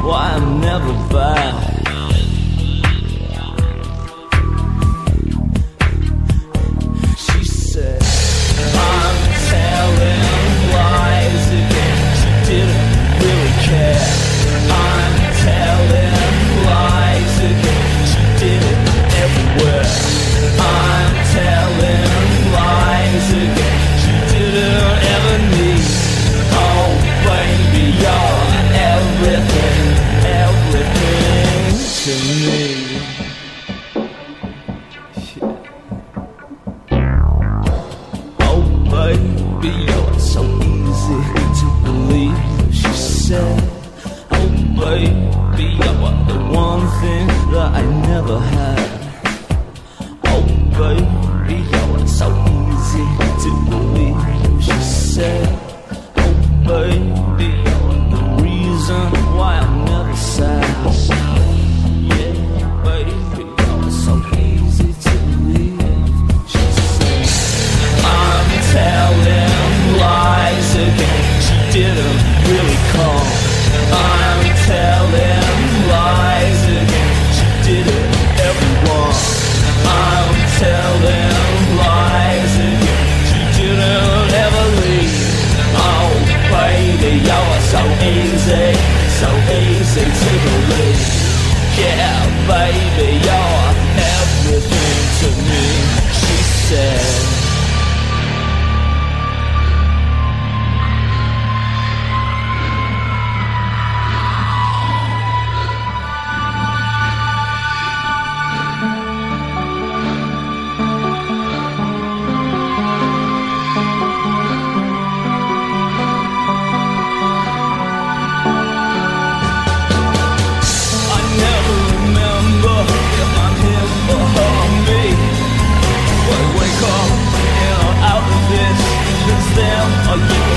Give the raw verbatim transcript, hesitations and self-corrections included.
why I'm never back. She said, I'm telling lies again. She didn't really care. I'm telling lies again. She did it everywhere. I'm telling lies again. She didn't ever need. Oh baby, you're everything, everything to me. Yeah. Oh baby, you're so easy to believe. She said, oh baby, you're the one thing that I never had. Oh baby, you're so easy to believe. She said, oh baby, you're the reason why I'm never sad. Yeah, baby, you're so easy to believe. She said, I'm telling lies again. She didn't really call. I'm telling lies again. She did it, everyone. I'm telling lies again. She didn't ever leave. Oh baby, you're so easy, so easy to believe. Yeah, baby, you're everything to me. She said. Them or you